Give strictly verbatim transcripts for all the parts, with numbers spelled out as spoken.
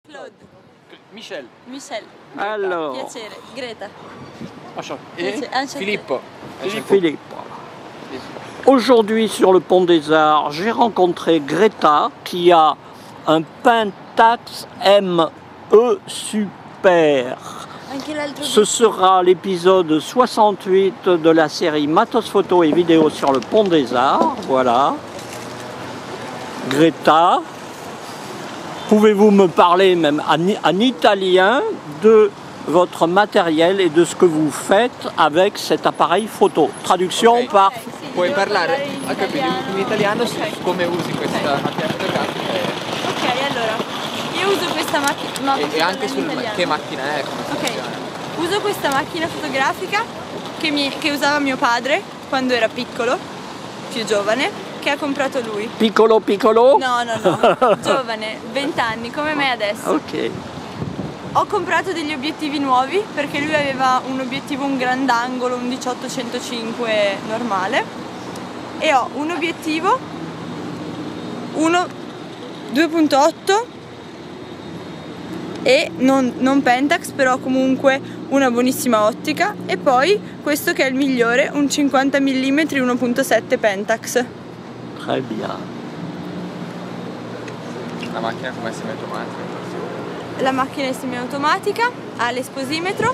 Claude. Michel. Michel. Alors, Piacere. Greta. Enchanté. Piacere. Enchanté. Filippo. Philippe. Aujourd'hui sur le Pont des Arts, j'ai rencontré Greta qui a un Pentax M E Super. Anche l'altro Ce sera l'épisode soixante-huit de la série Matos Photo et Vidéo sur le Pont des Arts. Voilà. Greta, pouvez-vous me parler même en, en italien de votre matériel et de ce que vous faites avec cet appareil photo? Traduction Okay. par... Ok, sì, Puoi devo parlare in a capito, italiano. in italiano su Ok. come usi questa macchina fotografica e, Ok, allora, io uso questa macchina, no, e- posso e anche parlare in sul italiano? che macchina è, come Ok, funziona. uso questa macchina fotografica che, mi- che usava mio padre quando era piccolo, più giovane, che ha comprato lui. Piccolo piccolo? No, no, no, giovane, venti anni, come me adesso. Ok. Ho comprato degli obiettivi nuovi perché lui aveva un obiettivo, un grandangolo, un diciotto centocinque normale, e ho un obiettivo, uno due punto otto e non, non Pentax, però comunque una buonissima ottica, e poi questo che è il migliore, un cinquanta millimetri uno punto sette Pentax. Très bien. La macchina come semiautomatica. La macchina è semiautomatica, ha l'esposimetro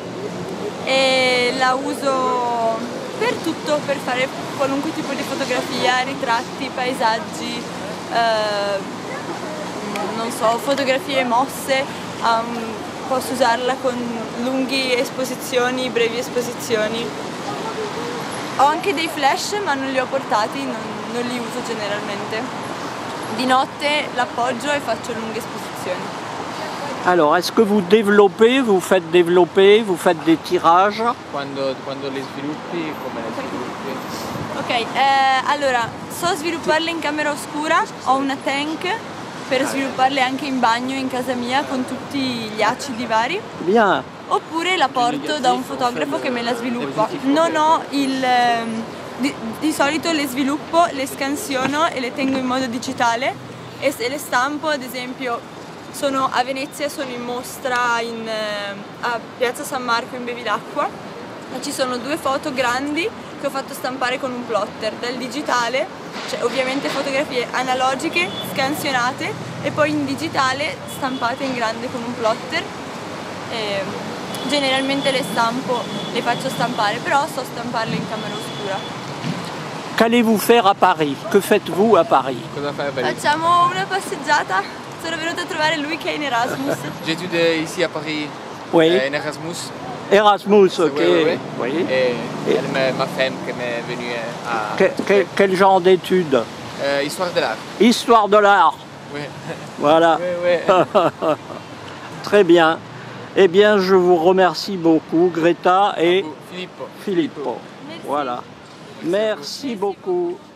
e la uso per tutto, per fare qualunque tipo di fotografia, ritratti, paesaggi, eh, non so, fotografie mosse, um, posso usarla con lunghe esposizioni, brevi esposizioni. Ho anche dei flash ma non li ho portati, non, non li uso generalmente. Di notte l'appoggio e faccio lunghe esposizioni. Alors, est-ce que vous développez, vous faites développer, vous faites des tirages? Quando, quando le sviluppi, come le sviluppi? Ok, eh, allora, so svilupparle in camera oscura, ho una tank per svilupparle anche in bagno in casa mia con tutti gli acidi vari, Bien. oppure la porto da un fotografo che me la sviluppa. Non ho il... ehm, Di, di solito le sviluppo, le scansiono e le tengo in modo digitale, e se le stampo, ad esempio, sono a Venezia, sono in mostra in, eh, a Piazza San Marco in Bevilacqua, e ci sono due foto grandi che ho fatto stampare con un plotter, dal digitale, cioè ovviamente fotografie analogiche scansionate e poi in digitale stampate in grande con un plotter. E generalmente le stampo, le faccio stampare, però so stamparle in camera oscura. Qu'allez-vous faire à Paris? Que faites-vous à Paris? Cosa fai a Parigi? Facciamo una passeggiata, sono venuta a trovare lui che è in Erasmus. J'étudie ici à Paris, Oui. euh, en Erasmus. Erasmus, ok. Oui, oui, oui. Oui. Et, Et- elle m'a- ma femme qui m'est venue à... Que- que- quel genre d'études? Euh, histoire de l'art. Histoire de l'art. Oui. Voilà. Oui, oui. Très bien. Eh bien, je vous remercie beaucoup, Greta et Filippo. Filippo. Merci. Voilà. Merci beaucoup.